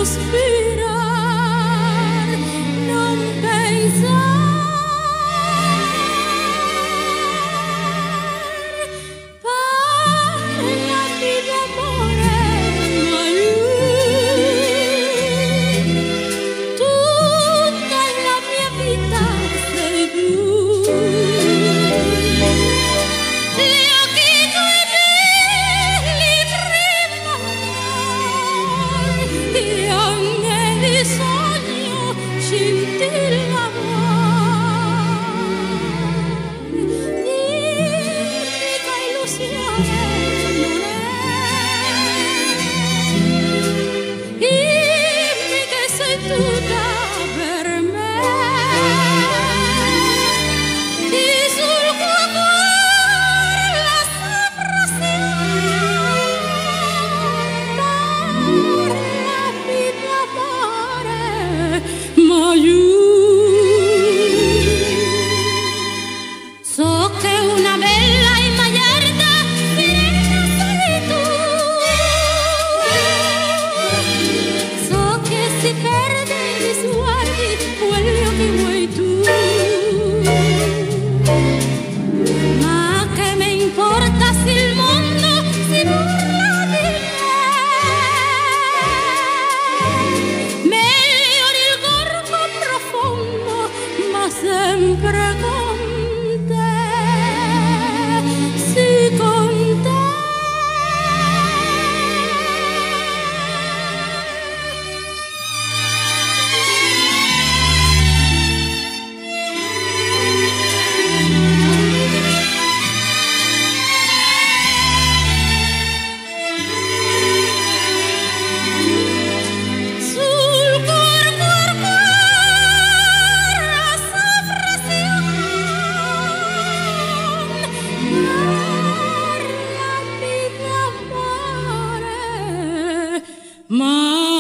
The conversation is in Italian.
sospirar, non pensar, parlami d'amore, mai tutta la mia vita sei tu. So che una bella e magliarda sirena sei tu. So che si perde nei sguardi quello che vuoi tu. Ma che me importa se il mondo si burla di me? Meglio il gorgo profondo, ma sempre con te, sì con te. Ma